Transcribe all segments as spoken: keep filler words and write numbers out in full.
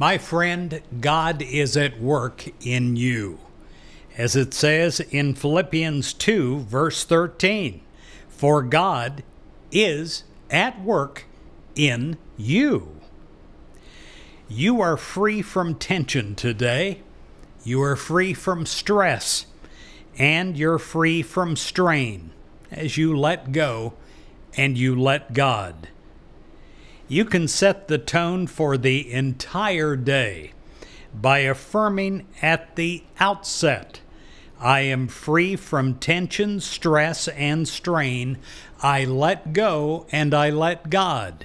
My friend, God is at work in you. As it says in Philippians two, verse thirteen, for God is at work in you. You are free from tension today. You are free from stress, and you're free from strain as you let go and you let God. You can set the tone for the entire day by affirming at the outset, I am free from tension, stress, and strain. I let go and I let God.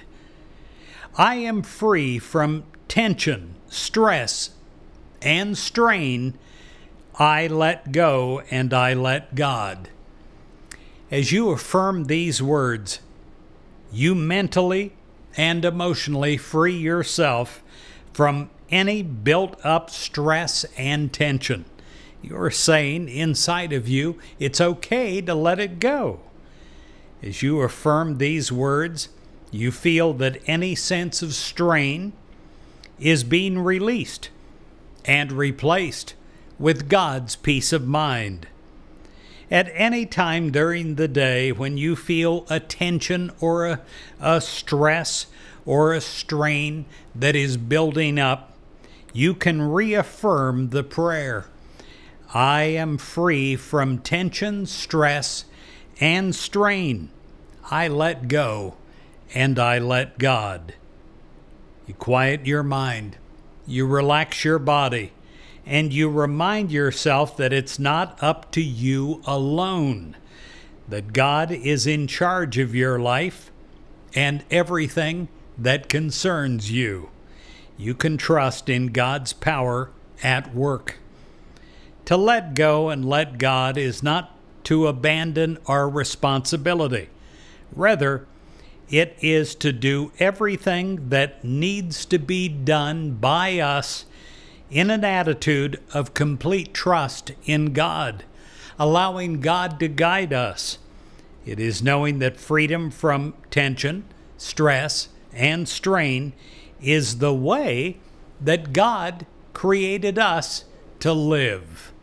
I am free from tension, stress, and strain. I let go and I let God. As you affirm these words, you mentally and emotionally free yourself from any built-up stress and tension. You're saying inside of you, it's okay to let it go. As you affirm these words, you feel that any sense of strain is being released and replaced with God's peace of mind. At any time during the day when you feel a tension or a, a stress or a strain that is building up, you can reaffirm the prayer, I am free from tension, stress, and strain. I let go and I let God. You quiet your mind, you relax your body, and you remind yourself that it's not up to you alone, that God is in charge of your life and everything that concerns you. You can trust in God's power at work. To let go and let God is not to abandon our responsibility. Rather, it is to do everything that needs to be done by us in an attitude of complete trust in God, allowing God to guide us. It is knowing that freedom from tension, stress, and strain is the way that God created us to live.